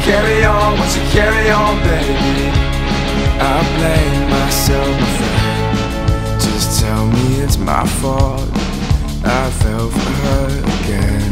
Carry on, won't you carry on, baby? I blame myself, my friend. Just tell me it's my fault. I fell for her again.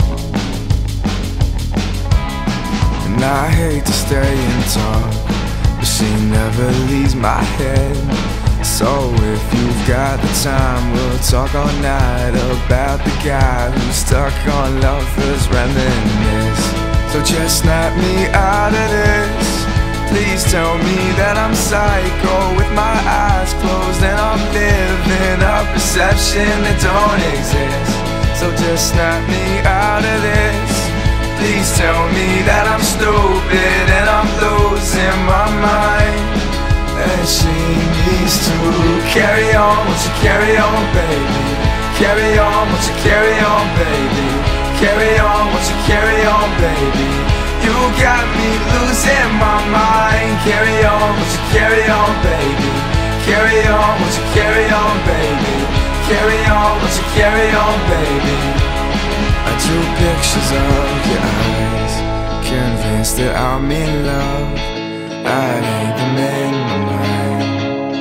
And I hate to stay and talk, but she never leaves my head. So if you've got the time, we'll talk all night about the guy who's stuck on lovers reminisce. So just snap me out of this. Please tell me that I'm psycho with my eyes closed and I'm living a perception that don't exist. So just snap me out of this. Please tell me that I'm stupid and I'm losing my mind. And she needs to carry on, won't you carry on, baby? Carry on, won't you carry on, baby? Carry on, won't you carry on, baby? You got me losing my mind. Carry on, won't you carry on, baby? Carry on, won't you carry on, baby? Carry on, won't you carry on, baby? I drew pictures of your eyes, convinced that I'm in love. I need them in my mind,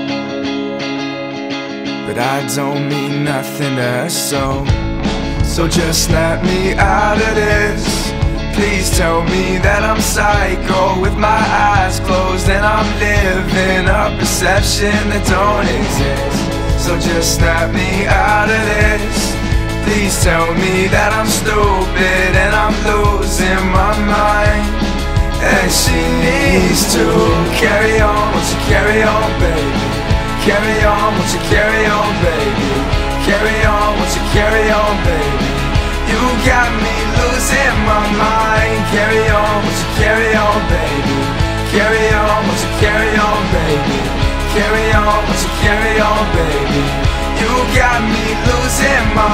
but I don't mean nothing to her, so just snap me out of this. Please tell me that I'm psycho with my eyes closed and I'm living a perception that don't exist. So just snap me out of this. Please tell me that I'm stupid and I'm losing my mind. And she needs to carry on, won't you carry on, baby? Carry on, won't you carry on, baby? Carry on, won't you carry on, baby? You got me losing my mind. Carry on, won't you carry on, baby? Carry on, won't you carry on, baby? Carry on, won't you carry on, baby? You got me losing my